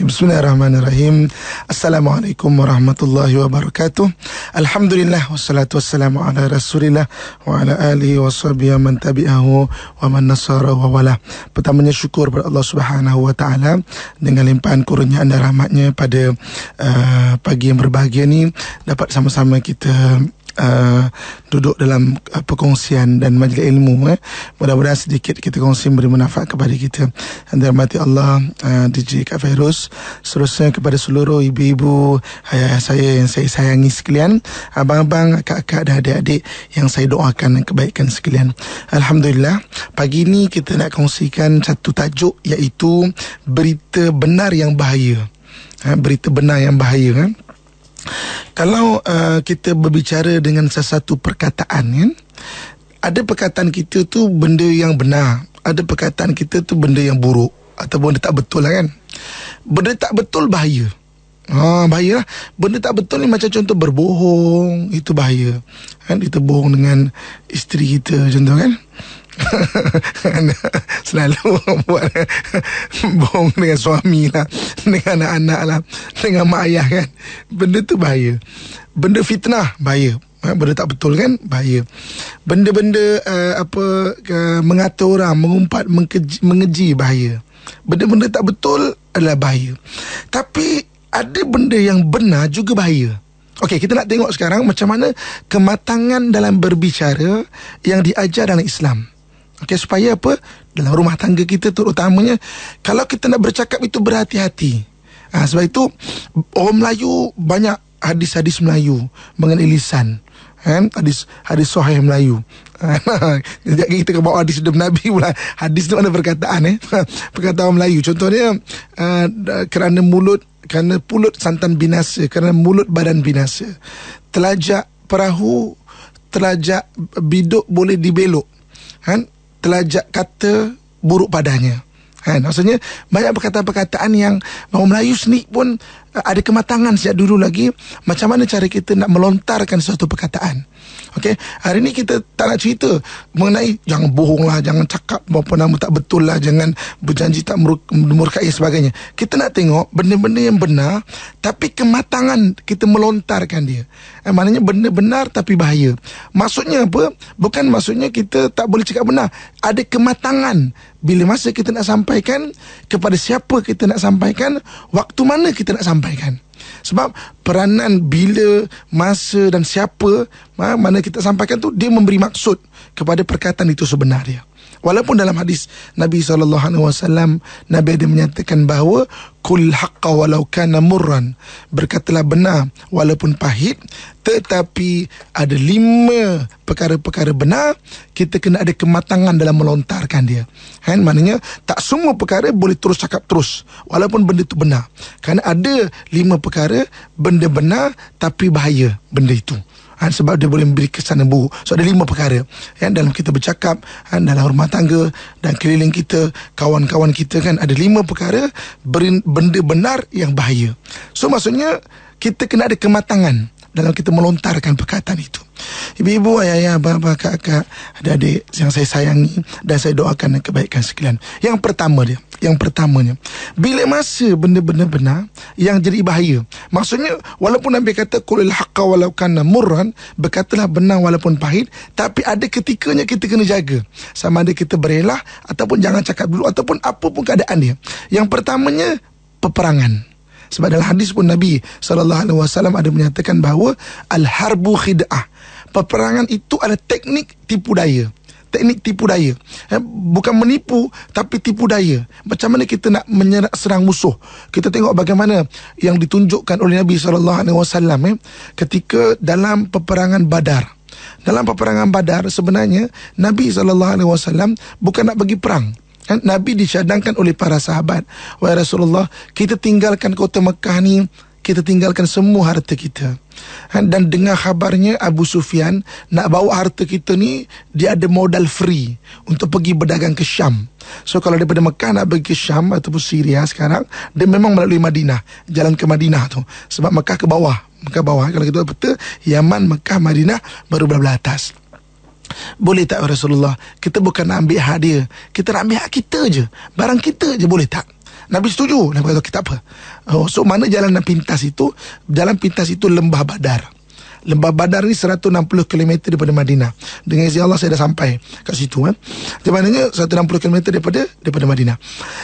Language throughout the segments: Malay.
Bismillahirrahmanirrahim. Assalamualaikum warahmatullahi wabarakatuh. Alhamdulillah wassalatu wassalamu ala Rasulillah wa ala alihi wa sahbihi man tabi'ahu wa man nasara wa wala. Pertamanya syukur kepada Allah Subhanahu wa taala dengan limpahan kurniaan dan rahmatnya pada pagi yang berbahagia ni dapat sama-sama kita duduk dalam perkongsian dan majlis ilmu. Mudah-mudahan sedikit kita kongsi beri manfaat kepada kita. Dirahmati Allah, DJ Kak Fairuz, seterusnya kepada seluruh ibu-ibu, ayah saya yang saya sayangi sekalian, abang-abang, kakak-kakak dan adik-adik yang saya doakan kebaikan sekalian. Alhamdulillah, pagi ini kita nak kongsikan satu tajuk, iaitu berita benar yang bahaya. Berita benar yang bahaya. Kalau kita berbicara dengan sesuatu perkataan, kan, ada perkataan kita tu benda yang benar, ada perkataan kita tu benda yang buruk ataupun benda tak betul lah, kan. Benda tak betul bahaya. Bahaya lah. Benda tak betul ni macam contoh berbohong, itu bahaya, kan. Kita bohong dengan isteri kita contoh, kan. Selalu buat bohong dengan suami lah, dengan anak-anak lah, dengan mak ayah, kan. Benda tu bahaya. Benda fitnah bahaya. Benda tak betul, kan, bahaya. Benda-benda mengatur orang, mengumpat, mengeji bahaya. Benda-benda tak betul adalah bahaya. Tapi ada benda yang benar juga bahaya. Okey, kita nak tengok sekarang macam mana kematangan dalam berbicara yang diajar dalam Islam. Okey, supaya apa? Dalam rumah tangga kita terutamanya, kalau kita nak bercakap itu berhati-hati. Sebab itu orang Melayu banyak hadis-hadis Melayu mengenai lisan, kan? Hadis sahih Melayu. Sekejap kita ke bawa hadis dari Nabi pula. Hadis tu mana perkataan, perkataan Melayu. Contohnya, kerana pulut santan binasa, kerana mulut badan binasa. Telajak perahu, telajak biduk boleh dibelok, kan? Telajak kata buruk padanya. Maksudnya banyak perkataan-perkataan yang orang Melayu sendiri pun ada kematangan sejak dulu lagi macam mana cara kita nak melontarkan suatu perkataan. Okey, hari ni kita tak nak cerita mengenai jangan bohong lah, jangan cakap apa nama tak betul lah, jangan berjanji tak memurkai sebagainya. Kita nak tengok benda-benda yang benar tapi kematangan kita melontarkan dia. Maknanya benda benar tapi bahaya. Maksudnya apa? Bukan maksudnya kita tak boleh cakap benar. Ada kematangan bila masa kita nak sampaikan, kepada siapa kita nak sampaikan, waktu mana kita nak sampaikan. Sebab peranan bila, masa dan siapa mana kita sampaikan tu, dia memberi maksud kepada perkataan itu sebenarnya. Walaupun dalam hadis Nabi SAW, Nabi ada menyatakan bahawa kul haqqa walau kana murran, berkatalah benar walaupun pahit. Tetapi ada 5 perkara-perkara benar, kita kena ada kematangan dalam melontarkan dia, kan? Maknanya tak semua perkara boleh terus cakap terus walaupun benda itu benar. Kerana ada 5 perkara benda benar tapi bahaya benda itu, sebab dia boleh memberi kesan yang buruk. So ada 5 perkara yang dalam kita bercakap, dalam rumah tangga dan keliling kita, kawan-kawan kita, kan, ada 5 perkara benda benar yang bahaya. So maksudnya kita kena ada kematangan dalam kita melontarkan perkataan itu. Ibu-ibu, ayah-ayah, abang-abang, kakak, adik-adik yang saya sayangi dan saya doakan kebaikan sekalian. Yang pertamanya, bila masa benda-benda benar yang jadi bahaya. Maksudnya, walaupun Nabi kata qulil haqqa walau kana murran, berkatalah benar walaupun pahit, tapi ada ketikanya kita kena jaga. Sama ada kita berelah ataupun jangan cakap dulu ataupun apa pun keadaan dia. Yang pertamanya, peperangan. Sebab dalam hadis pun Nabi SAW ada menyatakan bahawa al-harbu khid'ah. Peperangan itu adalah teknik tipu daya. Teknik tipu daya. Bukan menipu, tapi tipu daya. Macam mana kita nak serang musuh. Kita tengok bagaimana yang ditunjukkan oleh Nabi SAW ketika dalam peperangan Badar. Dalam peperangan Badar sebenarnya Nabi SAW bukan nak pergi perang. Nabi dicadangkan oleh para sahabat, wahai Rasulullah, kita tinggalkan kota Mekah ni, kita tinggalkan semua harta kita. Dan dengar khabarnya Abu Sufyan nak bawa harta kita ni, dia ada modal free untuk pergi berdagang ke Syam. So kalau daripada Mekah nak pergi ke Syam ataupun Syria sekarang, dia memang melalui Madinah, jalan ke Madinah tu. Sebab Mekah ke bawah, kalau kita betul Yaman, Mekah, Madinah baru belah atas. Boleh tak Rasulullah, kita bukan nak ambil hak dia, kita nak ambil hak kita je, barang kita je, boleh tak? Nabi setuju. Nabi kata kita apa? So mana jalan pintas itu? Jalan pintas itu Lembah Badar. Lembah Badar ni 160 km daripada Madinah. Dengan izin Allah saya dah sampai kat situ. Di mananya 160 km daripada Madinah.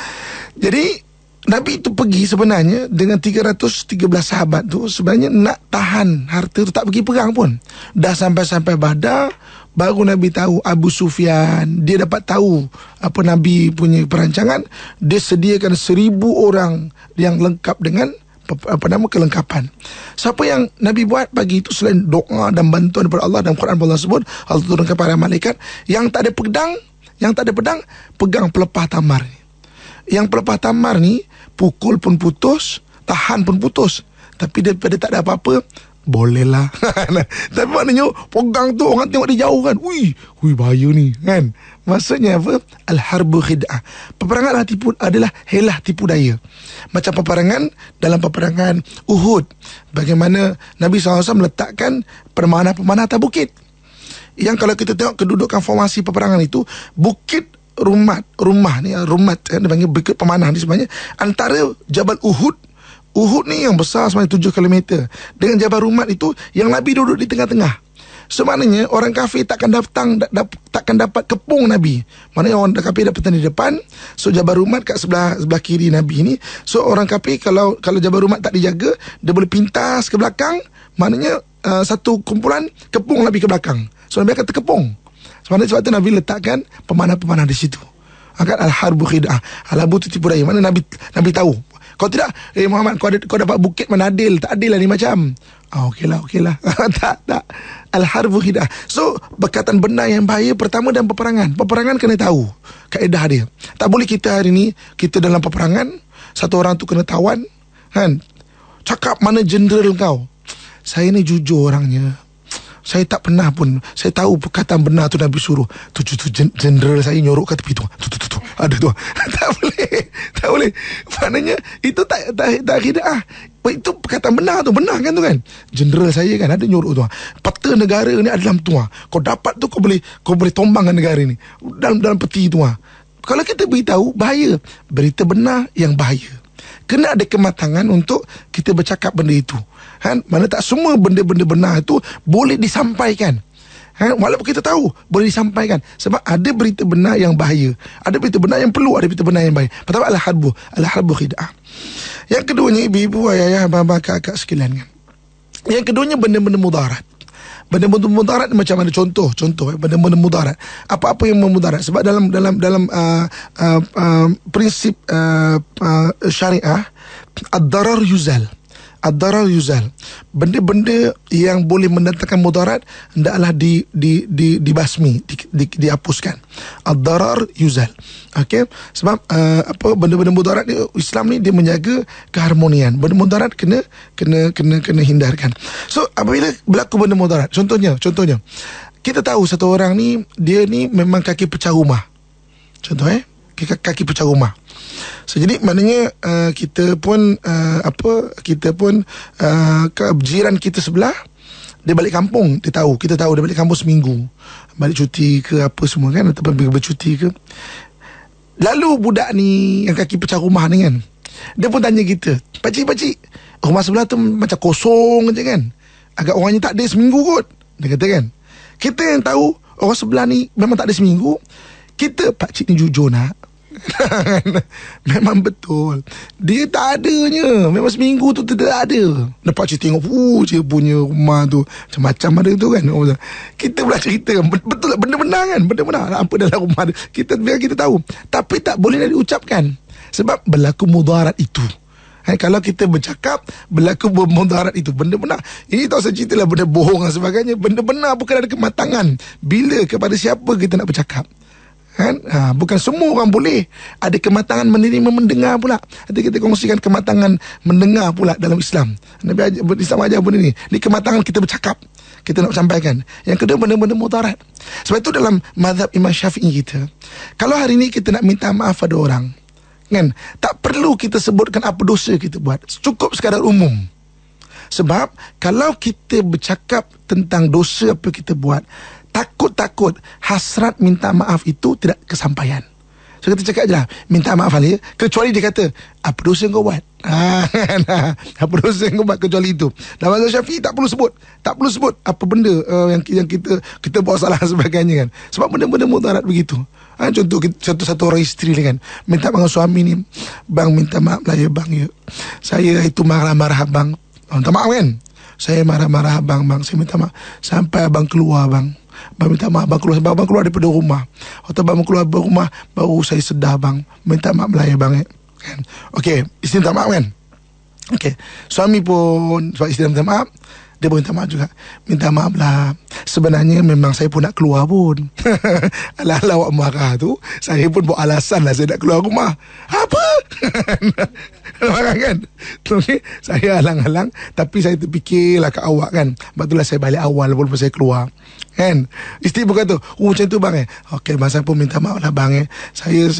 Jadi Nabi itu pergi sebenarnya dengan 313 sahabat tu, sebenarnya nak tahan harta tu, tak pergi perang pun. Dah sampai Badar, baru Nabi tahu Abu Sufyan, dia dapat tahu apa Nabi punya perancangan. Dia sediakan 1000 orang yang lengkap dengan kelengkapan. Siapa yang Nabi buat pagi itu, selain doa dan bantuan daripada Allah, dan Quran Allah sebut Allah turunkan para malaikat, yang tak ada pedang, pegang pelepah tamar. Yang pelepah tamar ni pukul pun putus, tahan pun putus, tapi daripada tak ada apa-apa, bolehlah. Tapi maknanya pegang tu orang tengok dia jauh kan, ui bahaya ni kan. Maksudnya apa? Al-harbu khid'ah. Peperangan adalah helah tipu daya. Macam dalam peperangan Uhud, bagaimana Nabi SAW meletakkan pemanah-pemanah atas bukit. Yang kalau kita tengok kedudukan formasi peperangan itu, bukit rumah ni dia panggil bukit pemanah ni sebenarnya antara Jabal Uhud ni yang besar sebenarnya 7 km dengan Jabal Rumat itu yang Nabi duduk di tengah-tengah. Sebenarnya orang kafir takkan dapat kepung Nabi. Maknanya orang kafir dapat di depan, so Jabal Rumat kat sebelah kiri Nabi ni. So orang kafir kalau Jabal Rumat tak dijaga, dia boleh pintas ke belakang, maknanya satu kumpulan kepung Nabi ke belakang. So Nabi akan terkepung. Sebab tu Nabi letakkan pemanah-pemanah di situ. Akan al-harbu khid'ah. Al-harbu tu tipu daya. Mana Nabi tahu. Kalau tidak, Muhammad, kau dapat bukit mana adil. Tak adil lah ni macam. Okeylah. Tak. Al-harbu khid'ah. So, perkataan benar yang bahaya pertama dalam peperangan. Peperangan kena tahu kaedah dia. Tak boleh kita hari ni, kita dalam peperangan, satu orang tu kena tawan, kan? Cakap mana jeneral kau. Saya ni jujur orangnya. Saya tak pernah pun, saya tahu perkataan benar tu Nabi suruh. Tu jeneral saya nyorok kat tepi tu. Ada tu. Tak boleh. Maknanya itu tak khid'ah. Itu perkataan benar tu, benar kan tu kan. Jeneral saya kan ada nyorok tu. Peta negara ni ada dalam tu. Kau dapat tu kau boleh tombangkan negara ni. Dalam peti tu. Kalau kita beritahu, bahaya. Berita benar yang bahaya. Kena ada kematangan untuk kita bercakap benda itu. Mana tak semua benda-benda benar itu boleh disampaikan. Walaupun kita tahu boleh disampaikan. Sebab ada berita benar yang bahaya. Ada berita benar yang perlu, ada berita benar yang bahaya. Pertama al-harbu khid'ah. Yang keduanya, ibu-ibu, ayah, abang-abang, kakak sekalian kan. Yang keduanya benda-benda mudarat. Benda-benda mudarat macam mana? Contoh benda-benda mudarat. Apa-apa yang memudarat? Sebab dalam prinsip syariah, ad-darar yuzal. Benda-benda yang boleh mendatangkan mudarat hendaklah dibasmi, dihapuskan. Ad-darar yuzal. Okey, sebab benda-benda mudarat ni, Islam ni dia menjaga keharmonian. Benda mudarat kena hindarkan. So apabila berlaku benda mudarat, contohnya kita tahu satu orang ni, dia ni memang kaki pecah rumah. Contoh kaki pecah rumah. So, jadi maknanya kita pun jiran kita sebelah, dia balik kampung, kita tahu dia balik kampung seminggu, balik cuti ke apa semua kan, ataupun pergi bercuti ke. Lalu budak ni yang kaki pecah rumah ni kan, dia pun tanya kita, Pakcik, rumah sebelah tu macam kosong je kan, agak orangnya tak ada seminggu kot. Dia kata kan, kita yang tahu orang sebelah ni memang tak ada seminggu. Kita, pakcik ni jujur nak, memang betul dia tak adanya, memang seminggu tu tidak ada. Dan pakcik tengok dia punya rumah tu macam-macam ada tu kan. Kita pula cerita, betul tak, benda benar kan, benda benar apa dalam rumah kita, biar kita tahu. Tapi tak boleh nak diucapkan sebab berlaku mudarat itu. Kalau kita bercakap berlaku mudarat itu, benda benar. Ini tak usah cerita lah benda bohong dan sebagainya. Benda benar bukan ada kematangan bila kepada siapa kita nak bercakap. Bukan semua orang boleh ada kematangan menerima mendengar pula. Nanti kita kongsikan kematangan mendengar pula dalam Islam. Nabi Islam ajar benda ni. Ni kematangan kita bercakap, kita nak sampaikan. Yang kedua, benda-benda mudarat. Sebab itu dalam mazhab Imam Syafi'i kita, kalau hari ni kita nak minta maaf pada orang kan, tak perlu kita sebutkan apa dosa kita buat, cukup sekadar umum. Sebab kalau kita bercakap tentang dosa apa kita buat, takut hasrat minta maaf itu tidak kesampaian. So kita cakap je lah, minta maaf Ali, kecuali dia kata, apa dosa kau buat? Apa dosa kau buat kecuali itu. Dalam mazhab Syafi'i tak perlu sebut apa benda yang kita buat salah sebagainya kan. Sebab benda-benda mudarat begitu. Contoh satu orang isteri ni kan, minta dengan suami ni, bang minta maaf lah ya bang ya, saya itu marah-marah abang. Minta maaf kan, saya marah-marah abang, saya minta maaf. Sampai abang keluar bang minta maaf, abang keluar daripada rumah, atau abang keluar dari rumah, baru saya sedar bang, minta maaf lah ya bang kan. Okey, isteri minta maaf kan. Okey, suami pun sebab isteri minta maaf, dia pun minta maaf juga. Minta maaf lah, sebenarnya memang saya pun nak keluar pun. Alah-alah awak marah tu, saya pun buat alasan lah saya nak keluar rumah. Apa? Marah kan? Okay, saya alang-alang, tapi saya terfikirlah kat awak kan. Sebab itulah saya balik awal walaupun saya keluar kan. Isteri pun kata, macam tu bang Okey, masa pun minta maaf lah bang Saya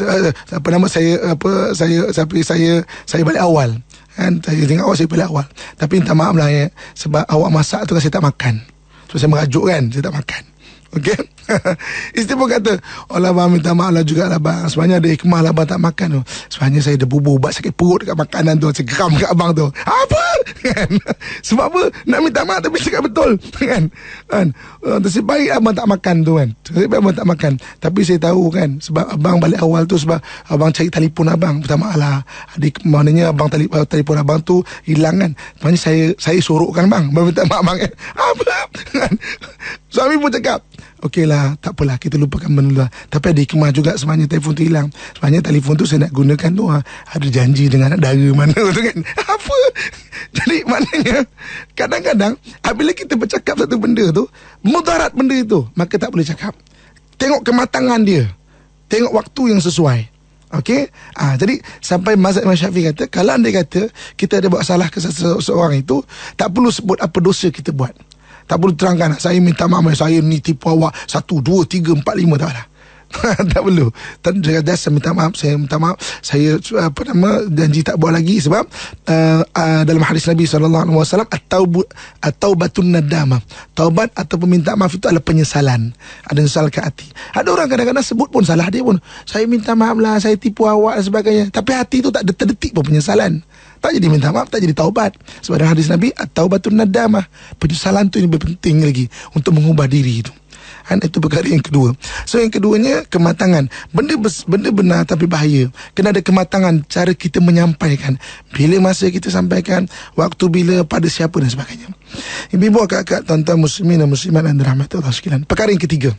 balik awal kan, saya tengok awak, saya balik awal, tapi minta maaf lah sebab awak masak tu kan saya tak makan. So saya merajuk kan, saya tak makan. Okey. Isteri pun kata, Allah bang minta maaf lah juga lah bang, sebenarnya ada hikmah lah bang tak makan tu. Sebenarnya saya ada ubat sakit perut dekat makanan tu, saya geram kat abang tu. Apa? Kan? Sebab apa? Nak minta maaf tapi cakap betul kan. Nasib baik abang tak makan tu kan. Nasib baik abang tak makan. Tapi saya tahu kan, sebab abang balik awal tu sebab abang cari telefon abang. Minta maaf lah, maknanya abang telefon abang tu hilang kan. Maknanya saya sorokkan bang minta maaf bang kan. Apa? Kan? Suami pun cakap, okey lah, tak apalah, kita lupakan benda lah. Tapi ada hikmah juga sebenarnya telefon tu hilang. Sebenarnya telefon tu saya nak gunakan tu ada janji dengan negara mana tu kan. Apa? Jadi maknanya kadang-kadang apabila kita bercakap satu benda tu mudarat benda itu, maka tak boleh cakap. Tengok kematangan dia, tengok waktu yang sesuai. Okey. Jadi sampai mazhab Imam Syafi'i kata, kalau anda kata kita ada buat salah ke seseorang itu, tak perlu sebut apa dosa kita buat. Tak perlu terangkan, saya minta maaf, saya ni tipu awak 1, 2, 3, 4, 5, tak lah. Tak perlu. Saya minta maaf, saya janji tak buat lagi. Sebab dalam hadis Nabi SAW, at-taubatun nadamah, taubat atau minta maaf itu adalah penyesalan. Ada nyesal ke hati. Ada orang kadang-kadang sebut pun salah dia pun, saya minta maaf lah, saya tipu awak dan sebagainya, tapi hati itu tak ada terdetik pun penyesalan. Tak jadi minta maaf, tak jadi taubat. Sebab dalam hadis Nabi, at-taubatun nadamah, penyesalan tu ini lebih penting lagi untuk mengubah diri itu. Itu perkara yang kedua. So yang keduanya, kematangan. Benda benar tapi bahaya. Kena ada kematangan cara kita menyampaikan. Bila masa kita sampaikan, waktu bila, pada siapa dan sebagainya. Ibu-ibu, kakak, tuan-tuan muslimin dan muslimat dan rahmat Allah sekalian. Perkara yang ketiga,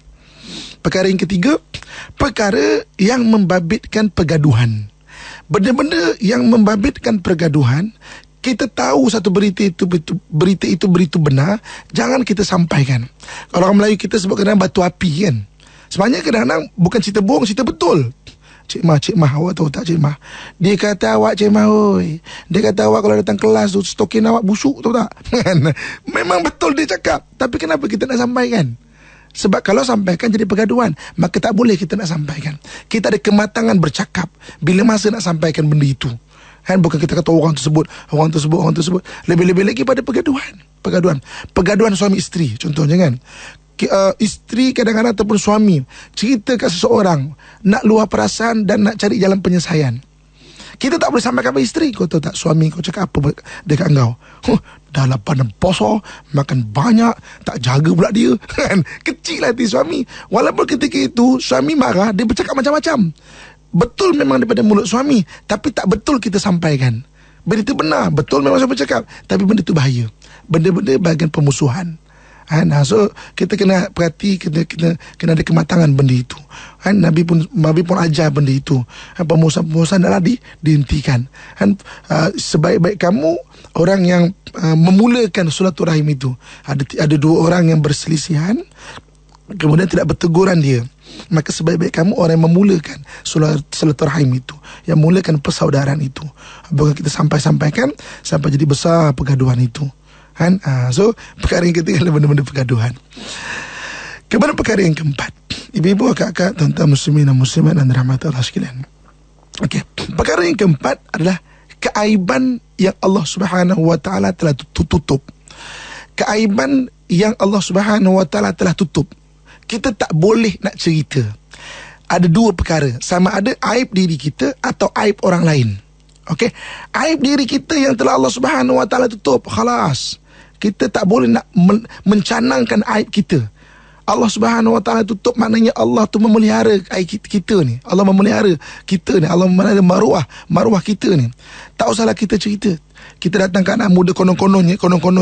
perkara yang membabitkan pergaduhan. Benda-benda yang membabitkan pergaduhan, kita tahu satu berita itu benar, jangan kita sampaikan. Kalau orang Melayu kita sebut kadang batu api kan. Sebenarnya kadang-kadang bukan cerita bohong, cerita betul. Cik Mah, awak tahu tak Cik Mah? Dia kata awak Cik Mah, oi. Dia kata awak kalau datang kelas tu stokin awak busuk, tahu tak? Memang betul dia cakap, tapi kenapa kita nak sampaikan? Sebab kalau sampaikan jadi pergaduhan, maka tak boleh kita nak sampaikan. Kita ada kematangan bercakap bila masa nak sampaikan benda itu. Bukan kita kata orang tersebut. Lebih-lebih lagi pada pergaduhan suami isteri. Contohnya kan, isteri kadang-kadang ataupun suami cerita kat seseorang, nak luah perasaan dan nak cari jalan penyelesaian. Kita tak boleh sampaikan pada isteri. Kau tahu tak, suami kau cakap apa dekat kau? Dah 8 poso, makan banyak, tak jaga pula dia. Kecil hati suami. Walaupun ketika itu suami marah, dia bercakap macam-macam. Betul memang daripada mulut suami, tapi tak betul kita sampaikan. Benda itu benar, betul memang suami bercakap, tapi benda itu bahaya. Benda-benda bahagian pemusuhan. So kita kena perhati, kena ada kematangan benda itu. Nabi pun ajar benda itu. Pemusuhan adalah dihentikan. Sebaik-baik kamu orang yang memulakan silaturahim itu. Ada dua orang yang berselisihan, kemudian tidak berteguran dia, maka sebaik-baik kamu orang yang memulakan silaturahim itu, yang memulakan persaudaraan itu. Bukan kita sampaikan sampai jadi besar pergaduhan itu. So perkara yang ketiga adalah benda-benda pergaduhan. Kemudian perkara yang keempat, ibu-ibu, kakak, tuan-tuan muslimin dan muslimat dan rahmat Allah sekalian. Okey, perkara yang keempat adalah keaiban yang Allah Subhanahu wa taala telah tutup. Keaiban yang Allah Subhanahu wa taala telah tutup. Kita tak boleh nak cerita. ada dua perkara. Sama ada aib diri kita atau aib orang lain. Okey, aib diri kita yang telah Allah Subhanahu Wa Taala tutup, khalas. Kita tak boleh nak mencanangkan aib kita. Allah Subhanahu Wa Taala tutup, maknanya Allah tu memelihara aib kita ni. Allah memelihara kita ni. Allah memelihara maruah kita ni. Tak usahlah kita cerita. Kita datang ke anak muda konon-kononnya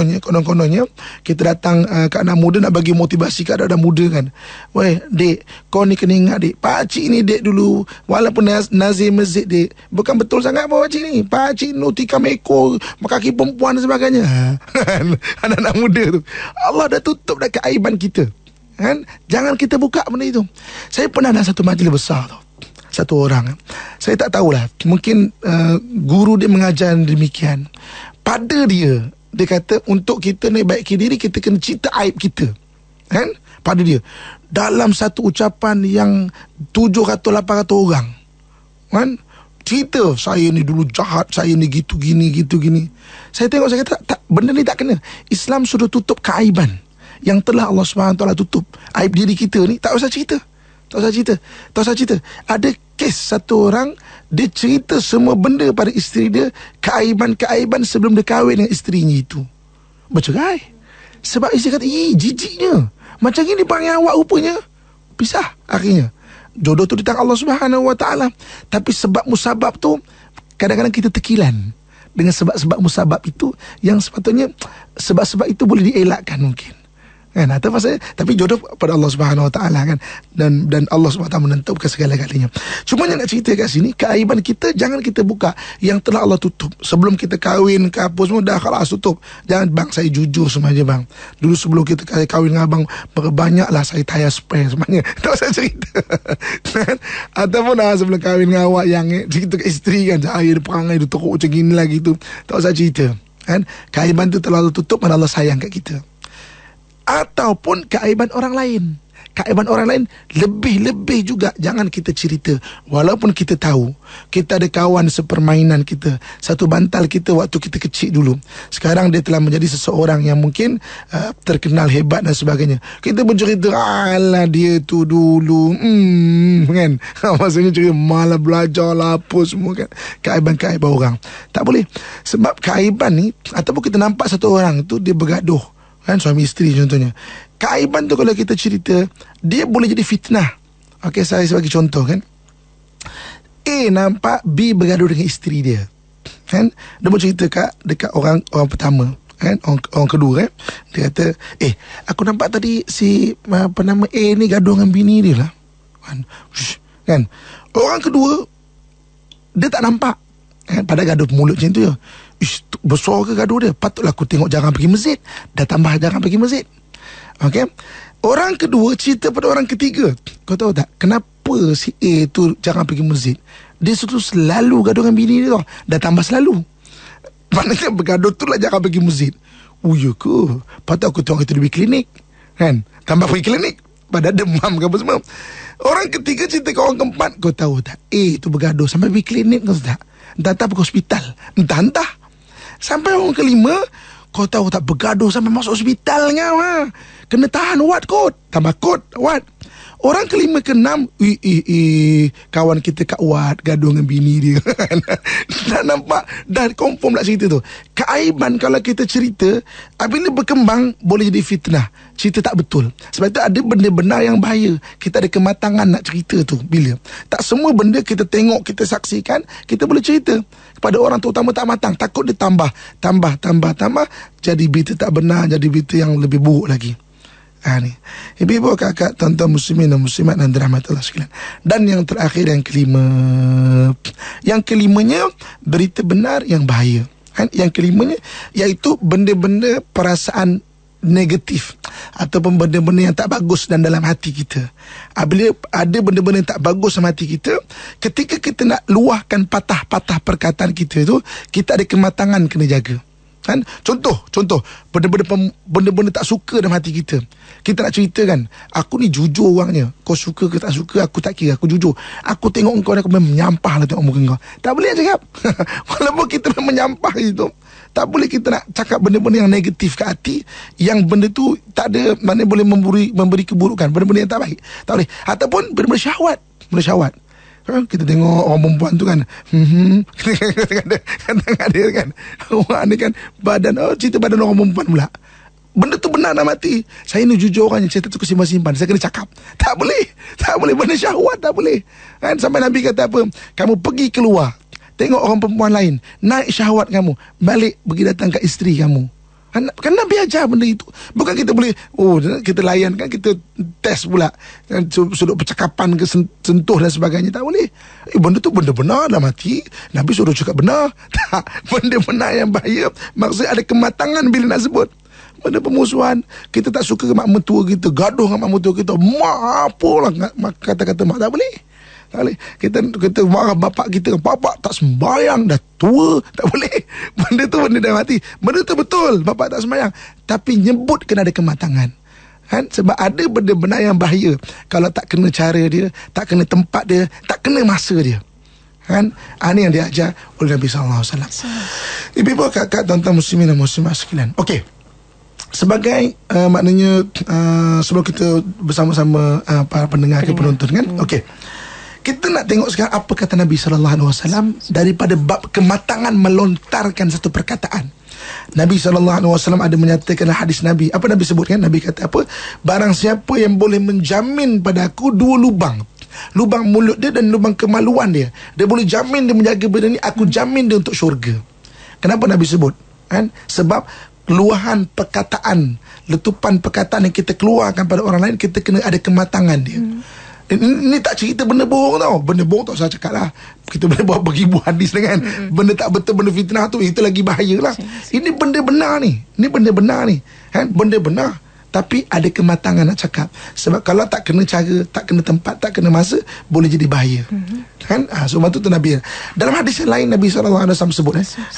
kita datang ke anak muda nak bagi motivasi ke anak muda kan. Weh, dek, kau ni kena ingat dek, pakcik ni dek dulu walaupun nazir masjid dek, bukan betul sangat apa pakcik ni. Pakcik nu tikam ekor, kaki perempuan dan sebagainya. Anak-anak muda tu Allah dah tutup dah keaiban kita kan. Jangan kita buka benda itu. Saya pernah dalam satu majlis besar tu, satu orang, saya tak tahulah, mungkin guru dia mengajar demikian. Pada dia kata untuk kita nak baikkan diri, kita kena cerita aib kita kan. Pada dia dalam satu ucapan yang 700-800 orang kan, cerita saya ni dulu jahat, saya ni gitu gini. Saya tengok, saya kata tak, benda ni tak kena. Islam sudah tutup keaiban yang telah Allah SWT tutup. Aib diri kita ni tak usah cerita. Tak usah cerita. Ada kes satu orang, dia cerita semua benda pada isteri dia, keaiban-keaiban sebelum dia kahwin dengan isterinya itu. Bercerai. Sebab isteri kata, jijiknya, macam ni panggil awak rupanya. Pisah akhirnya. Jodoh tu di tangan Allah Subhanahu Wa Taala. Tapi sebab musabab tu, kadang-kadang kita terkilan dengan sebab-sebab musabab itu, yang sepatutnya sebab-sebab itu boleh dielakkan mungkin kan. Atau pasal, tapi jodoh pada Allah Subhanahu Wa Taala kan, dan Allah Subhanahu Wa Taala menentukan segala-galanya. Cuma yang nak cerita kat sini, keaiban kita jangan kita buka yang telah Allah tutup. Sebelum kita kahwin ke apa semua dah khalas tutup. Jangan, bang, saya jujur semuanya bang, dulu sebelum kita kahwin dengan abang banyaklah saya tayar spare semuanya. Tak usah cerita. Ataupun sebelum kahwin dengan awak yang cerita ke isteri kan, saya ada perangai dia teruk macam gini lagi tu. Tak usah cerita kan. Keaiban tu telah Allah tutup, mana Allah sayang kat kita. Ataupun keaiban orang lain. Keaiban orang lain lebih-lebih juga jangan kita cerita. Walaupun kita tahu kita ada kawan sepermainan kita, satu bantal kita waktu kita kecil dulu, sekarang dia telah menjadi seseorang yang mungkin terkenal hebat dan sebagainya. Kita pun cerita, alah dia tu dulu kan. Maksudnya cerita malah belajar lah apa semua kan. Keaiban-keaiban orang tak boleh. Sebab keaiban ni, ataupun kita nampak satu orang tu dia bergaduh kan, suami isteri contohnya, keaiban tu kalau kita cerita, dia boleh jadi fitnah. Okey, saya sebagai contoh kan, A nampak B bergaduh dengan isteri dia kan. Dia pun cerita dekat orang pertama kan, orang kedua kan. Dia kata, aku nampak tadi si apa nama A ni gaduh dengan bini dia lah kan. Orang kedua dia tak nampak kan, pada gaduh mulut macam tu ya. Besar ke gaduh dia? Patutlah aku tengok jarang pergi masjid. Dah tambah jarang pergi masjid. Okey. Orang kedua cerita pada orang ketiga. Kau tahu tak kenapa si A tu jarang pergi masjid? Dia selalu gaduh dengan bini dia tau. Dah tambah selalu. Maknanya bergaduh tu lah jarang pergi masjid. Oh ya ke? Patut aku tengok kita pergi klinik kan? Tambah pergi klinik pada demam ke apa semua. Orang ketiga cerita ke orang keempat. Kau tahu tak, A tu bergaduh sampai pergi klinik kau tak? Entah-entah pergi hospital, entah-entah. Sampai orang kelima, kau tahu tak, bergaduh sampai masuk hospital kau kena tahan wad kot, tambah kot wad. Orang kelima keenam, kawan kita kat wad gaduh dengan bini dia. Dah nampak, dah confirm lah cerita tu. Keaiban kalau kita cerita, apabila berkembang boleh jadi fitnah, cerita tak betul. Sebab itu ada benda benar yang bahaya. Kita ada kematangan nak cerita tu. Bila tak semua benda kita tengok, kita saksikan, kita boleh cerita kepada orang terutama tak matang. Takut dia tambah, jadi berita tak benar, jadi berita yang lebih buruk lagi. Ni ibu-ibu, kakak, tuan-tuan muslimin dan muslimat dan dirahmati Allah sekalian. Dan yang terakhir, yang kelima, yang kelimanya berita benar yang bahaya kan? Yang kelimanya iaitu benda-benda perasaan negatif ataupun benda-benda yang tak bagus dan dalam hati kita. Apabila ada benda-benda yang tak bagus dalam hati kita, ketika kita nak luahkan patah-patah perkataan kita tu, kita ada kematangan kena jaga kan. Contoh benda-benda tak suka dalam hati kita, kita nak cerita kan, aku ni jujur orangnya, kau suka ke tak suka aku tak kira, aku jujur. Aku tengok kau ni, aku memang menyampah lah tengok muka kau. Tak boleh cakap. Walaupun kita memang menyampah itu, tak boleh kita nak cakap benda-benda yang negatif ke hati, yang benda tu tak ada, maknanya boleh memberi keburukan, benda-benda yang tak baik. Tak boleh. Ataupun benda-benda syahwat mula syahwat. Kita tengok orang perempuan tu kan, kadang-kadang ada kan orang ni kan badan, cerita badan orang perempuan pula. Benda tu benar dah mati. Saya ni jujur orangnya, cerita tu simpan-simpan. Saya kena cakap, tak boleh benda syahwat, tak boleh kan. Sampai Nabi kata apa, kamu pergi keluar, tengok orang perempuan lain, naik syahwat kamu, balik pergi datang kat isteri kamu. Kan Nabi ajar benda itu. Bukan kita boleh kita layan kan, kita test pula sudut percakapan ke sentuh dan sebagainya. Tak boleh. Benda tu benda benar dah mati. Nabi suruh cakap benar. Tak, benda benar yang bahaya. Maksudnya ada kematangan bila nak sebut. Benda permusuhan, kita tak suka mak mertua kita, gaduh dengan mak mertua kita, mak apalah kata-kata mak, tak boleh. Tak boleh. Kita marah bapak kita, bapak tak sembahyang, dah tua, tak boleh. Benda tu benda dah mati. Benda tu betul, bapak tak sembahyang, tapi nyebut kena ada kematangan kan? Sebab ada benda benar yang bahaya kalau tak kena cara dia, tak kena tempat dia, tak kena masa dia kan. Ini yang diajar oleh Nabi SAW. Ibu-ibu, kakak, tuan-tuan muslimin dan muslimat sekalian. Okey, sebagai maknanya sebelum kita bersama-sama para pendengar ke penonton kan. Okey, kita nak tengok sekarang apa kata Nabi SAW daripada bab kematangan melontarkan satu perkataan. Nabi SAW ada menyatakan hadis Nabi. Apa Nabi sebutkan? Nabi kata apa? Barang siapa yang boleh menjamin pada aku dua lubang, lubang mulut dia dan lubang kemaluan dia, dia boleh jamin dia menjaga benda ni, aku jamin dia untuk syurga. Kenapa Nabi sebut? Kan? Sebab luahan perkataan, letupan perkataan yang kita keluarkan pada orang lain, kita kena ada kematangan dia. Ini tak cerita benda bohong tau. Benda bohong tak usah cakap lah. Kita boleh bawa beribu hadis dengan benda tak betul, benda fitnah tu, itu lagi bahaya lah. Ini benda benar ni. Ini benda benar ni kan? Benda benar, tapi ada kematangan nak cakap. Sebab kalau tak kena cara, tak kena tempat, tak kena masa, boleh jadi bahaya kan. Sebab tu Nabi dalam hadis yang lain, Nabi SAW sebut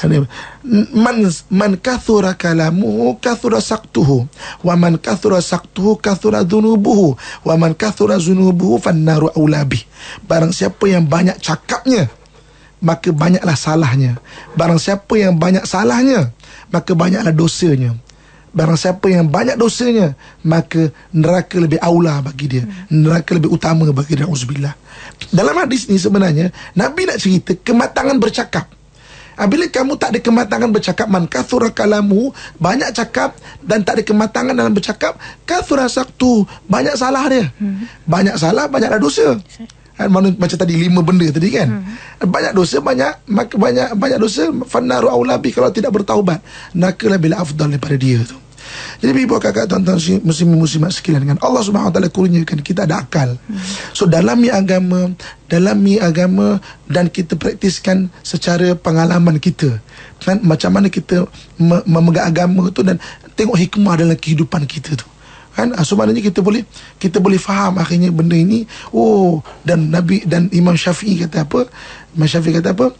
man kathura kalamuhu kathura saktuhu, wa man kathura saktuhu kathura dhunubuhu, wa man kathura dhunubuhu fannaru aulabi. Barang siapa yang banyak cakapnya, maka banyaklah salahnya. Barang siapa yang banyak salahnya, maka banyaklah dosanya. Barang siapa yang banyak dosanya, maka neraka lebih aula bagi dia, neraka lebih utama bagi dia. Auzubillah. Dalam hadis ni sebenarnya Nabi nak cerita kematangan bercakap. Bila kamu tak ada kematangan bercakap, man kathura kalamu, banyak cakap dan tak ada kematangan dalam bercakap, kathura saktu, banyak salah dia. Banyak salah, banyaklah dosa. Macam tadi 5 benda tadi kan. Banyak dosa, banyak dosa, fannaru aulabi, kalau tidak bertaubat, neraka lebih afdal daripada dia tu. Jadi ibu kakak, tuan-tuan muslimin-muslimat sekalian kan, Allah Subhanahu Wa Taala kurniakan kita ada akal. So dalami agama dan kita praktiskan secara pengalaman kita kan, macam mana kita memegang agama tu dan tengok hikmah dalam kehidupan kita tu kan. So maknanya kita boleh faham akhirnya benda ini. Dan Nabi dan Imam Syafi'i kata apa? Imam Syafi'i kata apa?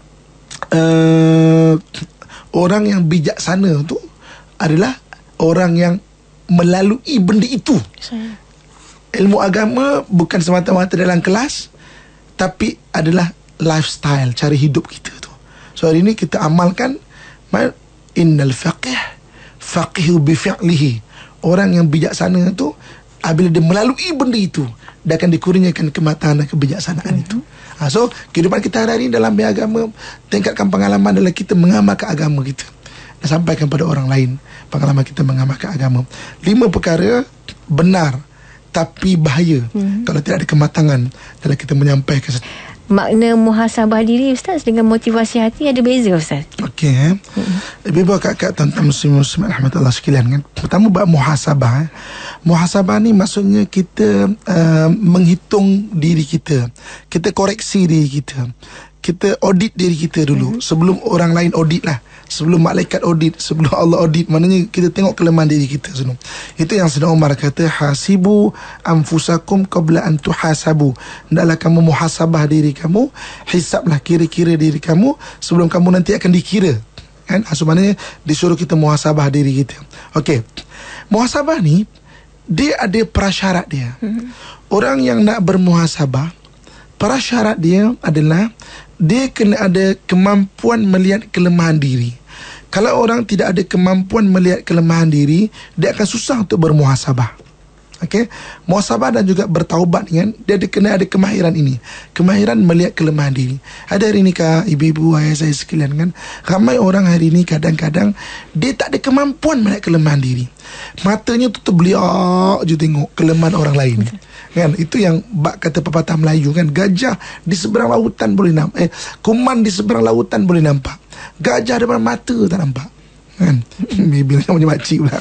Orang yang bijaksana tu adalah orang yang melalui benda itu. Ilmu agama bukan semata-mata dalam kelas, tapi adalah lifestyle, cara hidup kita tu. So hari ini kita amalkan innal faqihu bi fi'lihi. Orang yang bijaksana tu, apabila dia melalui benda itu, dia akan dikurniakan kematangan dan kebijaksanaan itu. So kehidupan kita hari ini dalam beragama, tingkatkan pengalaman dalam kita mengamalkan agama kita dan sampaikan pada orang lain pengalaman kita mengamalkan agama. 5 perkara benar tapi bahaya kalau tidak ada kematangan dalam kita menyampaikan. Makna muhasabah diri Ustaz dengan motivasi hati ada beza Ustaz. Okey. Ibu kakak, tuan-tuan muslim-muslimat rahmatullah sekalian kan. Pertama bab muhasabah. Muhasabah ni maksudnya kita menghitung diri kita. Kita koreksi diri kita. Kita audit diri kita dulu sebelum orang lain audit lah. Sebelum malaikat audit, sebelum Allah audit, maknanya kita tengok kelemahan diri kita sebelum. Itu yang Sayyidina Umar kata, hasibu anfusakum qabla an tuhasabu. Hendaklah kamu muhasabah diri kamu, hisablah kira-kira diri kamu sebelum kamu nanti akan dikira. Kan? So maknanya disuruh kita muhasabah diri kita. Okey. Muhasabah ni dia ada prasyarat dia. Orang yang nak bermuhasabah, prasyarat dia adalah dia kena ada kemampuan melihat kelemahan diri. Kalau orang tidak ada kemampuan melihat kelemahan diri, dia akan susah untuk bermuhasabah. Okey, muhasabah dan juga bertaubat kan, dia kena ada kemahiran ini. Kemahiran melihat kelemahan diri. Ada hari ni kak, ibu-ibu, ayah saya sekalian kan, ramai orang hari ni kadang-kadang dia tak ada kemampuan melihat kelemahan diri. Matanya tu terbeliak je tengok kelemahan orang lain. Kan, itu yang bak kata pepatah Melayu kan, gajah di seberang lautan boleh nampak, kuman di seberang lautan boleh nampak, gajah depan mata tak nampak. Kan? Maybe macam makcik pula.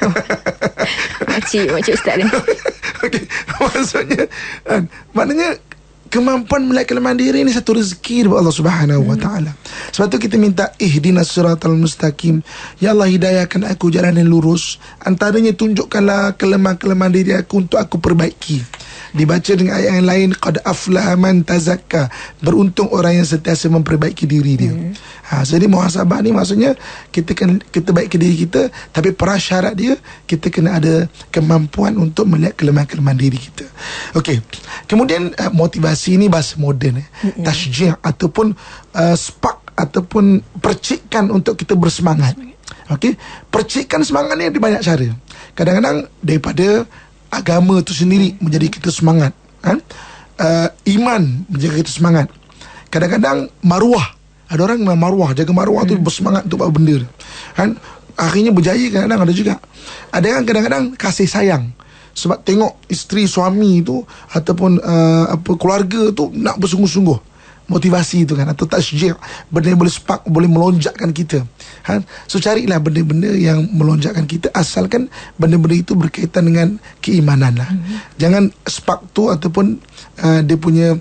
Makcik ustaz ni. Okey, maksudnya kan, maknanya kemampuan melihat kelemahan diri ini satu rezeki daripada Allah Subhanahu wa taala. Sebab tu kita minta ihdinas siratal mustaqim. Ya Allah, hidayahkan aku jalan yang lurus. Antaranya tunjukkanlah kelemahan-kelemahan diri aku untuk aku perbaiki. Dibaca dengan ayat yang lain, qad aflaha man tazakka, beruntung orang yang sentiasa memperbaiki diri dia. Jadi muhasabah ni maksudnya kita baiki diri kita, tapi prasyarat dia kita kena ada kemampuan untuk melihat kelemahan-kelemahan diri kita. Okey. Kemudian motivasi ni bahasa moden, tashji' ataupun spark ataupun percikan untuk kita bersemangat. Okey, percikan semangat ni ada banyak cara. Kadang-kadang daripada agama tu sendiri menjadi kita semangat, kan? Iman menjaga kita semangat. Kadang-kadang maruah, ada orang yang maruah, jaga maruah tu bersemangat untuk buat benda, kan? Akhirnya berjaya. Kadang-kadang ada juga. Ada yang kadang-kadang kasih sayang, sebab tengok isteri suami tu ataupun keluarga tu nak bersungguh-sungguh. Motivasi itu kan, atau tasjih, benda yang boleh spark, boleh melonjakkan kita. So carilah benda-benda yang melonjakkan kita, asalkan benda-benda itu berkaitan dengan keimanan lah. Jangan spark tu ataupun dia punya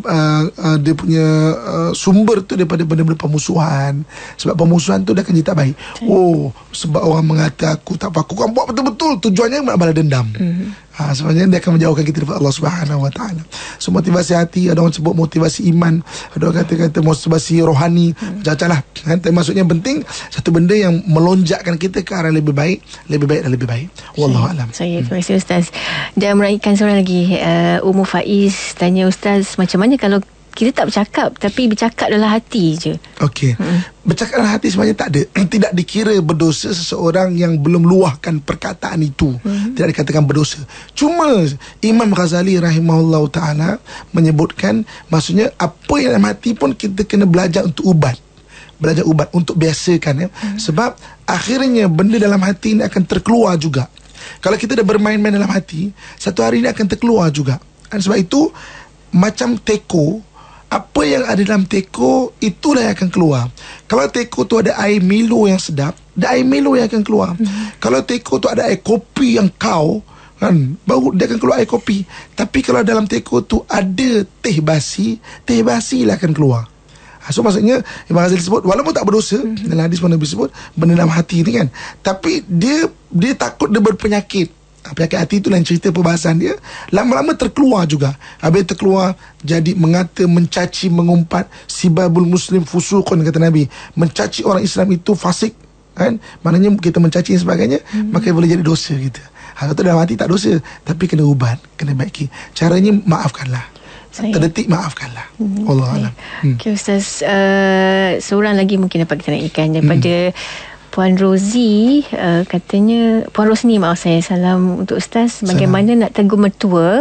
sumber tu daripada benda-benda pemusuhan. Sebab pemusuhan tu dah akan jadi tak baik. Oh, sebab orang mengata aku tak apa, aku kan buat betul-betul, tujuannya nak balas dendam. Sebenarnya dia akan menjauhkan kita daripada Allah Subhanahu wa taala. So motivasi hati, ada orang sebut motivasi iman, ada orang kata motivasi rohani, macam-macam lah kan. Maksudnya penting satu benda yang melonjakkan kita ke arah lebih baik dan lebih baik. Wallahu alam. Terima kasih Ustaz. Dan meraihkan seorang lagi, Ummu Faiz tanya Ustaz, macam mana kalau kita tak bercakap tapi bercakap dalam hati je? Okey. Bercakap dalam hati sebenarnya tak ada, tidak dikira berdosa seseorang yang belum luahkan perkataan itu. Tidak dikatakan berdosa. Cuma Imam Ghazali rahimahullah ta'ala menyebutkan, maksudnya apa yang dalam hati pun kita kena belajar untuk ubat. Belajar ubat untuk biasakan ya. Sebab akhirnya benda dalam hati ini akan terkeluar juga. Kalau kita dah bermain-main dalam hati, satu hari ini akan terkeluar juga. Dan sebab itu macam teko, apa yang ada dalam teko itulah yang akan keluar. Kalau teko tu ada air Milo yang sedap, ada air Milo yang akan keluar. Kalau teko tu ada air kopi yang kau, kan, baru dia akan keluar air kopi. Tapi kalau dalam teko tu ada teh basi lah akan keluar. So maksudnya Imam Ghazali sebut, walaupun tak berdosa, dalam hadis pun Nabi sebut benda dalam hati ni kan, tapi dia takut dia berpenyakit. Penyakit hati tu lain cerita perbahasan dia. Lama-lama terkeluar juga. Habis terkeluar jadi mengata, mencaci, mengumpat. Sibabul muslim fusuqun, kata Nabi. Mencaci orang Islam itu fasik, kan? Maknanya kita mencaci dan sebagainya, maka boleh jadi dosa kita. Kalau tu dalam hati tak dosa, tapi kena ubat, kena baiki. Caranya maafkanlah. Terdetik maafkanlah. Allah alam. Okay Ustaz, seorang lagi mungkin dapat kita naikkan daripada Puan Rozi, katanya, Puan Rosni maaf saya, salam untuk Ustaz. Bagaimana nak tegur mertua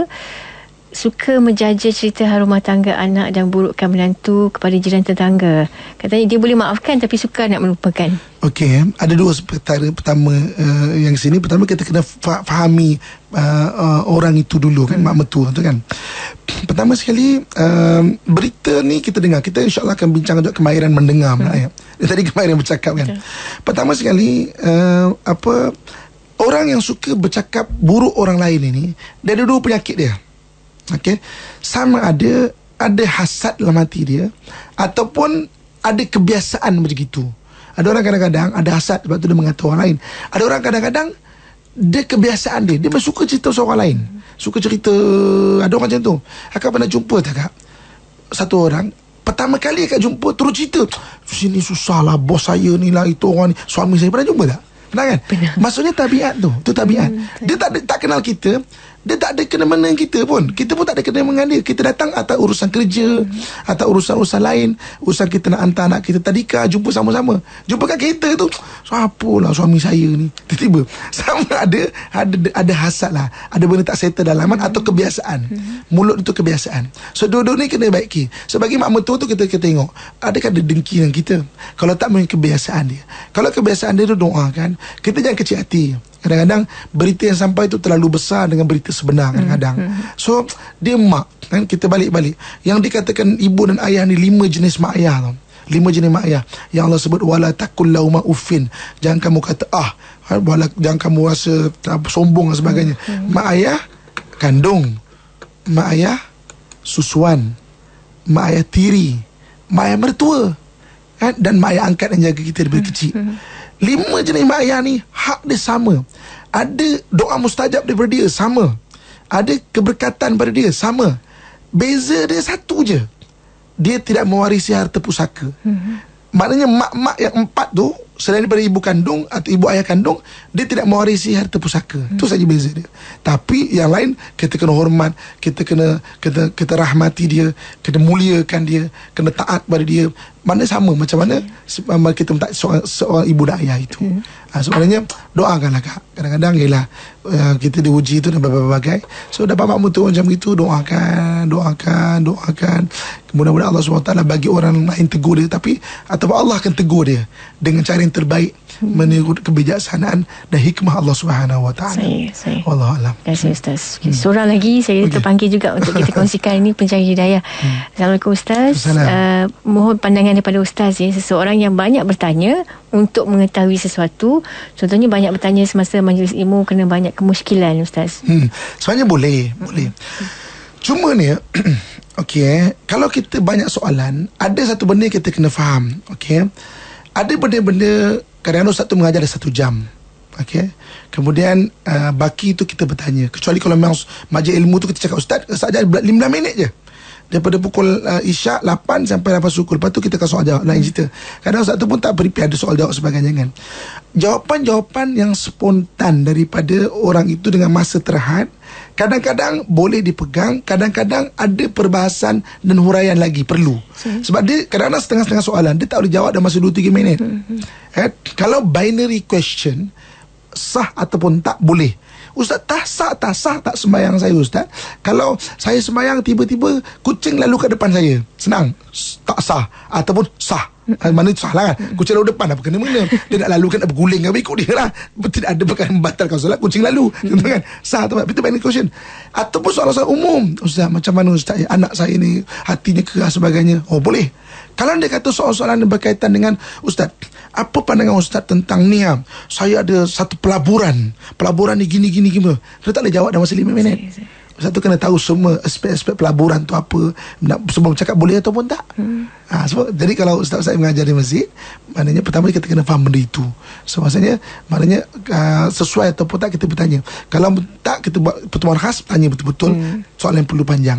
suka menjajah cerita harum rumah tangga anak dan burukkan menantu kepada jiran tetangga? Katanya dia boleh maafkan tapi suka nak melupakan. Okey, ada dua perkara. Pertama, yang sini, pertama kita kena fahami orang itu dulu kan, mak mertua tu kan. Pertama sekali, berita ni kita dengar, kita insyaAllah akan bincang juga kemahiran mendengar. Tadi kemahiran bercakap kan. Pertama sekali, orang yang suka bercakap buruk orang lain ini, dia ada dua penyakit dia. Okey, sama ada hasad dalam hati dia, ataupun ada kebiasaan begitu. Ada orang kadang-kadang ada hasad, sebab tu dia mengata orang lain. Ada orang kadang-kadang dia kebiasaan dia suka cerita pasal orang lain, suka cerita. Ada orang macam tu. Akak pernah jumpa tak kak? Satu orang, pertama kali akak jumpa terus cerita, sini susah lah, bos saya ni lah, itu orang ni, suami saya. Pernah jumpa tak? Pernah kan? Pernah. Maksudnya tabiat tu tabiat. Dia tak kenal kita. Dia tak ada kena-mena dengan kita pun. Kita pun tak ada kena-mena dengan dia. Kita datang atas urusan kerja, atas urusan-urusan lain, urusan kita nak hantar anak kita tadika, jumpa sama-sama. Jumpa kat kereta tu, siapalah suami saya ni. Tiba-tiba sama ada hasad lah, ada benda tak settle dalaman atau kebiasaan. Mulut itu kebiasaan. So dua-dua ni kena baiki. Sebagai mak mertua tu kita tengok, adakah ada dengki dengan kita? Kalau tak, mungkin kebiasaan dia. Kalau kebiasaan dia tu doa kan, kita jangan kecil hati. Kadang-kadang berita yang sampai tu terlalu besar dengan berita sebenar kadang-kadang. So dia mak kan, kita balik-balik. Yang dikatakan ibu dan ayah ni 5 jenis mak ayah tau. 5 jenis mak ayah yang Allah sebut, wala takul lauma uffin. Jangan kamu kata jangan kamu rasa sombong dan sebagainya. Mak ayah kandung, mak ayah susuan, mak ayah tiri, mak ayah mertua kan? Dan mak ayah angkat yang jaga kita daripada kecil. 5 jenis mak ayah ni hak dia sama. Ada doa mustajab daripada dia, sama. Ada keberkatan pada dia, sama. Beza dia satu je, dia tidak mewarisi harta pusaka. Maknanya mak-mak yang 4 tu, selain daripada ibu kandung atau ibu ayah kandung, dia tidak mewarisi harta pusaka. Itu saja beza dia. Tapi yang lain, kita kena hormat, kita kena rahmati dia, kena muliakan dia, kena taat pada dia. Mana sama macam mana kita minta seorang ibu dan ayah itu. Sebenarnya doakanlah kak. Kadang-kadang ialah kita diuji itu dan berbagai. So dapat mak mertua macam itu, doakan. Mudah-mudahan Allah SWT bagi orang lain tegur dia, tapi ataupun Allah akan tegur dia dengan cara yang terbaik, menurut kebijaksanaan dan hikmah Allah SWT. Saya. Wallahualam. Terima kasih Ustaz. Seorang lagi saya terpanggil juga untuk kita kongsikan ini, pencari hidayah. Assalamualaikum Ustaz. Mohon pandangan daripada Ustaz ya. Seseorang yang banyak bertanya untuk mengetahui sesuatu, contohnya banyak bertanya semasa majlis ilmu, kena banyak kemusykilan Ustaz. Sebenarnya boleh. Cuma ni okey, kalau kita banyak soalan, ada satu benda kita kena faham. Okey, ada benda-benda kadang-kadang Ustaz tu mengajar ada 1 jam. Okey, kemudian baki tu kita bertanya. Kecuali kalau memang majlis ilmu tu kita cakap Ustaz ajar 15 minit je, daripada pukul Isyak 8 sampai lepas sukul. Lepas tu kita akan soal jawab, lain cerita. Kadang Ustaz tu pun tak prepare, ada soal jawab sebagainya kan. Jawapan-jawapan yang spontan daripada orang itu dengan masa terhad, kadang-kadang boleh dipegang, kadang-kadang ada perbahasan dan huraian lagi perlu. Sebab dia kadang-kadang setengah-setengah soalan dia tak boleh jawab dalam masa 2-3 minit. Kalau binary question, sah ataupun tak, boleh. Ustaz, tak sah tak sembahyang saya Ustaz. Kalau saya sembahyang tiba-tiba kucing lalu kat depan saya, senang, tak sah ataupun sah. Mana sah lah kan. Kucing lalu depan apa kena mengena. Dia nak lalu kan, nak berguling kan, ikut dia lah. Tidak ada perkara membatalkan solat, kucing lalu kan? Sah atau tak. Itu banyak question. Ataupun soalan-soalan umum, Ustaz macam mana Ustaz, anak saya ni hatinya keras sebagainya. Oh boleh. Kalau dia kata soalan-soalan yang berkaitan dengan Ustaz, apa pandangan Ustaz tentang ni? Saya ada satu pelaburan ni gini. Dia tak boleh jawab dalam masa 5 minit. Ustaz tu kena tahu semua aspek-aspek pelaburan tu apa, sebelum cakap boleh ataupun tak. Sebab, jadi kalau Ustaz saya mengajar di masjid, maknanya pertama kita kena faham benda itu. So maksudnya sesuai ataupun tak kita bertanya. Kalau tak, kita buat pertemuan khas, tanya betul-betul soalan yang perlu panjang.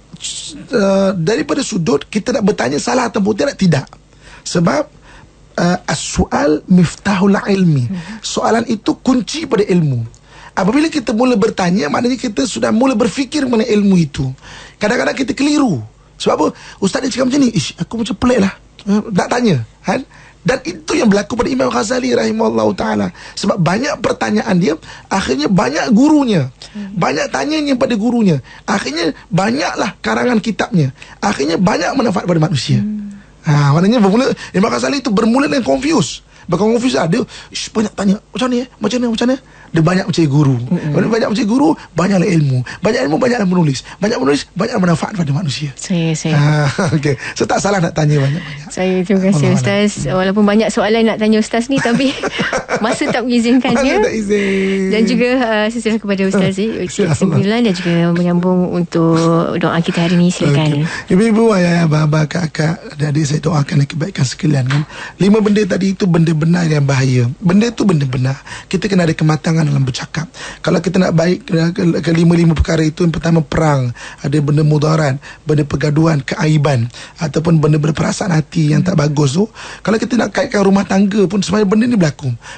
Daripada sudut kita nak bertanya salah ataupun tidak. Sebab as-su'al miftahul ilmi. Soalan itu kunci pada ilmu. Apabila kita mula bertanya, maknanya kita sudah mula berfikir mengenai ilmu itu. Kadang-kadang kita keliru. Sebab apa? Ustaz dia cakap macam ni, aku macam pelik lah nak tanya kan? Dan itu yang berlaku pada Imam Ghazali rahimahullah ta'ala. Sebab banyak pertanyaan dia, akhirnya banyak gurunya, banyak tanyanya pada gurunya, akhirnya banyaklah karangan kitabnya, akhirnya banyak manfaat pada manusia. Maknanya bermula Imam Ghazali itu bermula dengan confuse. Bahkan confuse dia banyak tanya, macam ni. Dia banyak mencari guru. Banyak mencari guru, banyaklah ilmu. Banyak ilmu, banyaklah menulis. Banyak menulis, banyaklah manfaat pada manusia. Saya. Okay. So tak salah nak tanya banyak-banyak. Saya terima kasih Ustaz. Walaupun banyak soalan nak tanya Ustaz ni, tapi masa tak mengizinkannya. Masa tak izin. Dan juga sesuai kepada Ustaz kesimpulan dan juga menyambung untuk doa kita hari ini. Silakan. Ibu-ibu, ayah, abah, kakak, adik-adik, saya doakan kebaikan sekalian kan. 5 benda tadi itu benda benar yang bahaya. Benda itu benda benar. Kita kena ada kematangan dalam bercakap. Kalau kita nak baik ke 5 perkara itu, yang pertama perang, ada benda mudarat, benda pergaduhan, keaiban, ataupun benda-benda perasaan hati yang tak bagus tu. Kalau kita nak kaitkan rumah tangga pun sebenarnya benda ni berlaku.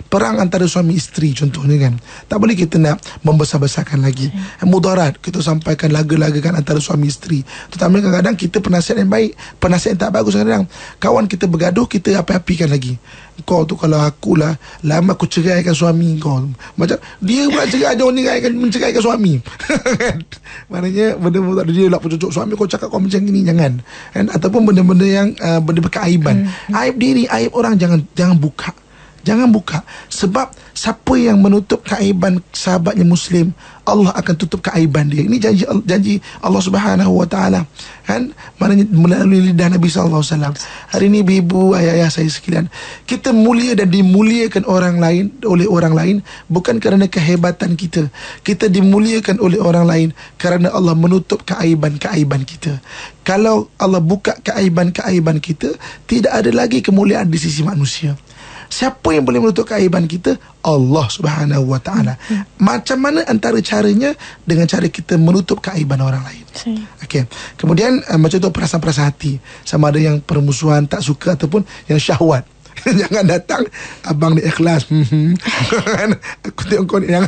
perang antara suami isteri contohnya kan, tak boleh kita nak membesar-besarkan lagi. Mudarat kita sampaikan laga-lagakan antara suami isteri. Tetapi kadang-kadang kita penasihat yang baik, penasihat yang tak bagus. Kadang kawan kita bergaduh, kita api-apikan lagi. Kau tu kalau akulah, lama aku ceraikan suami kau. Macam dia pula cerai, dia menceraikan suami. Maknanya benda-benda dia nak cucuk suami, kau cakap kau macam ni, jangan. Ataupun benda-benda yang benda berkeaiban. Aib diri, aib orang jangan buka. Jangan buka. Sebab siapa yang menutup keaiban sahabatnya Muslim, Allah akan tutup keaiban dia. Ini janji Allah Subhanahu Wa Taala. Kan? Maknanya melalui lidah Nabi sallallahu alaihi wasallam. Hari ini ibu, ayah-ayah saya sekalian, kita mulia dan dimuliakan oleh orang lain bukan kerana kehebatan kita. Kita dimuliakan oleh orang lain kerana Allah menutup keaiban-keaiban kita. Kalau Allah buka keaiban-keaiban kita, tidak ada lagi kemuliaan di sisi manusia. Siapa yang boleh menutup keaiban kita? Allah Subhanahu Wa Taala. Macam mana antara caranya? Dengan cara kita menutup keaiban orang lain. Okey. Kemudian macam tu perasaan-perasaan hati, sama ada yang permusuhan, tak suka ataupun yang syahwat. Jangan datang abang ni ikhlas. Aku tengok kau ni,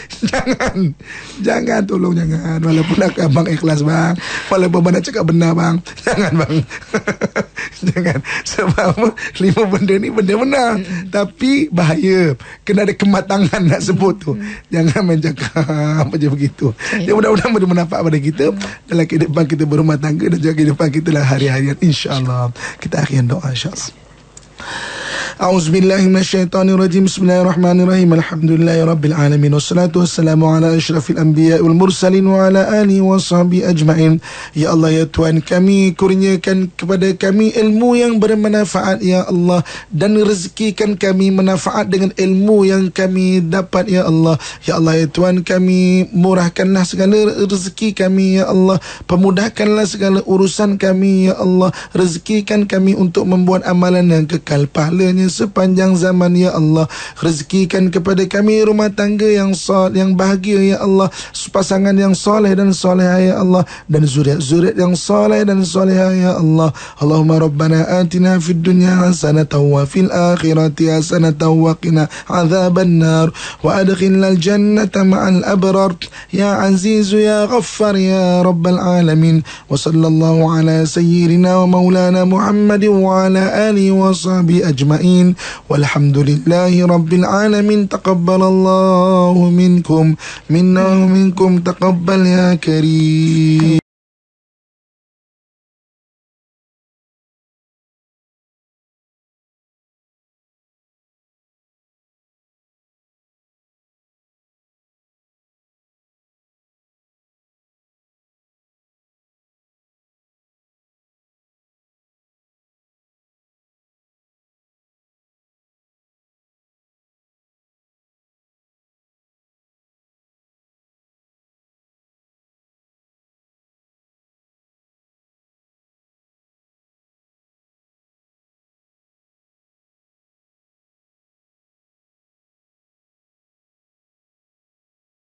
jangan, tolong jangan. Walaupun abang ikhlas bang, walaupun abang nak cakap benar bang, jangan bang. Jangan. Sebab 5 benda ni benda benar, tapi bahaya. Kena ada kematangan nak sebut tu. Jangan main cakap macam begitu. Ya, mudah-mudahan bermanfaat pada kita dalam kehidupan kita berumah tangga dan juga kehidupan kita lah hari-harian, insya-Allah. Kita akhirkan doa, insya-Allah. A'udzubillahi minasyaitonirrajim. Bismillahirrahmanirrahim. Alhamdulillahi rabbil alamin. Wassalatu wassalamu ala asyrafil anbiya wal mursalin wa ala alihi wa sahbihi ajma'in. Ya Allah, ya Tuhan kami, kurniakan kepada kami ilmu yang bermanfaat ya Allah, dan rezekikan kami manfaat dengan ilmu yang kami dapat ya Allah. Ya Allah, ya Tuhan kami, murahkanlah segala rezeki kami ya Allah, pemudahkanlah segala urusan kami ya Allah, rezekikan kami untuk membuat amalan yang kekal pahalanya sepanjang zaman ya Allah. Rezekikan kepada kami rumah tangga yang bahagia ya Allah, pasangan yang soleh dan soleha ya Allah, dan zuriat yang soleh dan soleha ya Allah. Allahumma rabbana atina fid dunya hasanatan wa fil akhirati hasanatan wa qina adzaban nar wa adkhilnal jannata ma'al abrar ya aziz ya ghaffar ya rabbal alamin. Wa sallallahu ala sayyidina wa maulana Muhammadin wa ala alihi wa sahbihi ajma'in. Walhamdulillahi rabbil alamin. Taqabbalallahu minkum minna wa minkum, taqabbal ya karim.